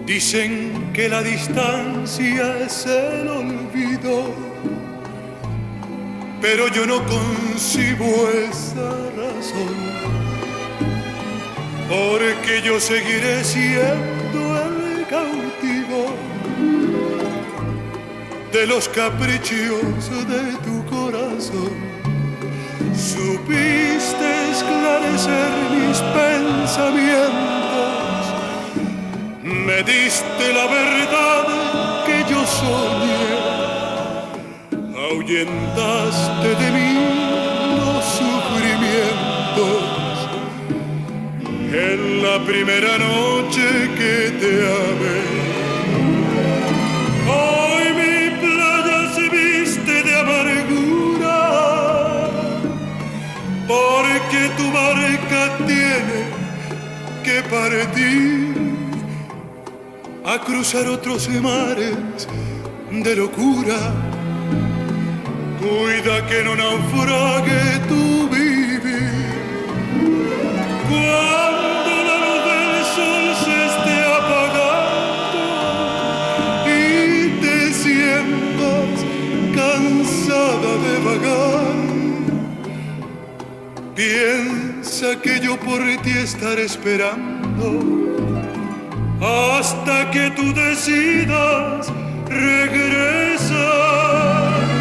Dicen que la distancia es el olvido, pero yo no concibo esa razón, porque yo seguiré siendo el cautivo de los caprichos de tu corazón. Supiste esclarecer mis pensamientos, me diste la verdad que yo soñé, ahuyentaste de mí los sufrimientos en la primera noche que te amé. Hoy mi playa se viste de amargura, porque tu barca tiene que partir a cruzar otros mares de locura. Cuida que no naufrague tu vivir. Cuando la luz del sol se esté apagando y te sientas cansada de vagar, piensa que yo por ti estaré esperando hasta que tú decidas regresar.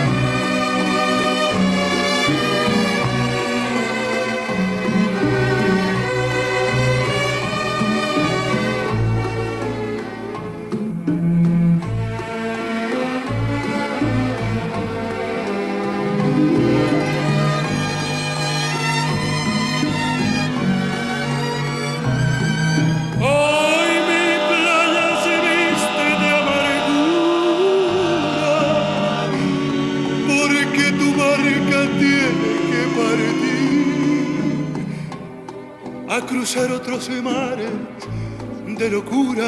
A cruzar otros mares de locura.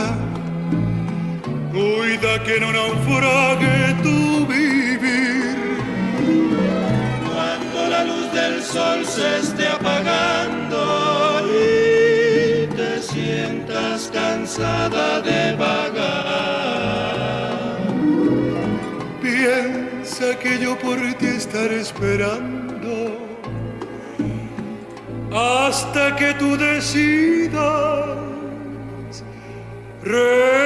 Cuida que no naufrague tu vivir. Cuando la luz del sol se esté apagando y te sientas cansada de vagar, piensa que yo por ti estaré esperando hasta que tú decidas